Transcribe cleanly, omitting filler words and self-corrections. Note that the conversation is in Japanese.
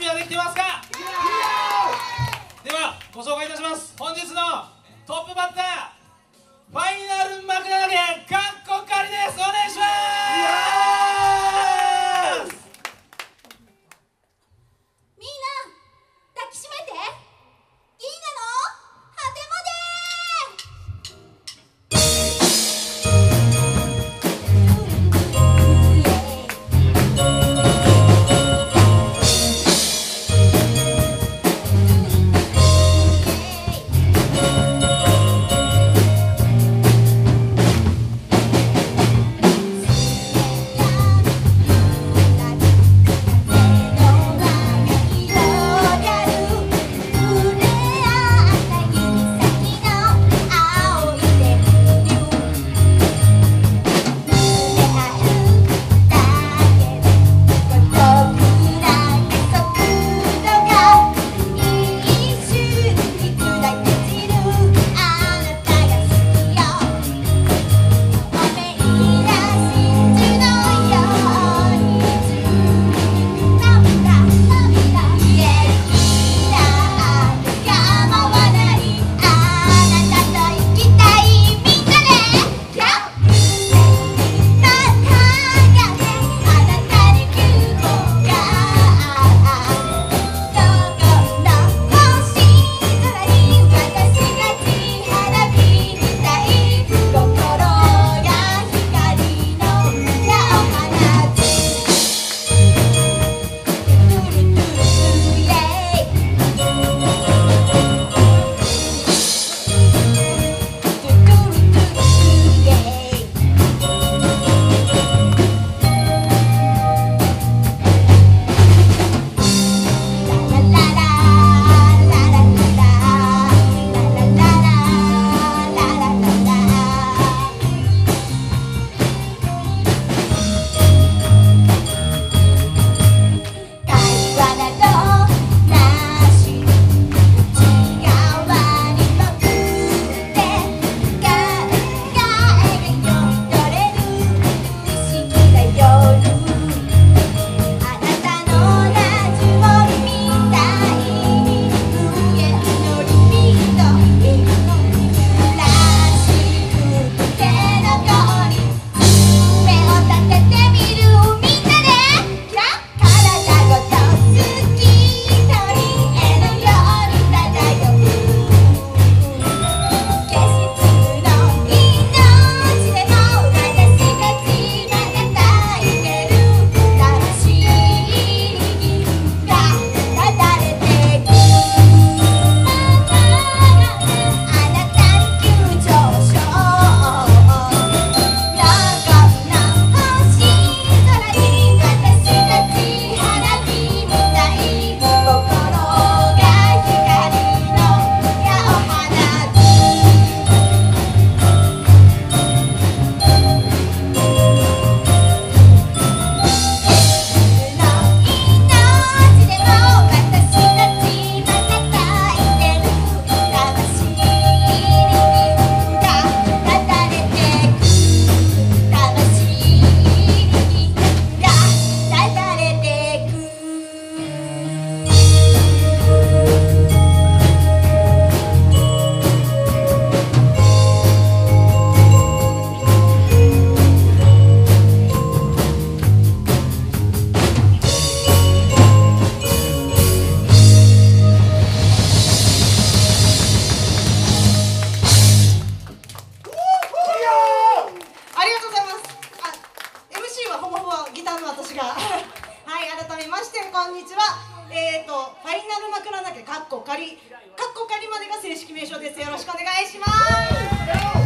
はできてますか？ではご紹介いたします。本日のトップバッター、ファイナル枕投げかっこかりです。お願いします。 みんな抱きしめて。銀河の果てまで。はい、改めましてこんにちは。ファイナル枕投げかっこ仮までが正式名称です。よろしくお願いします。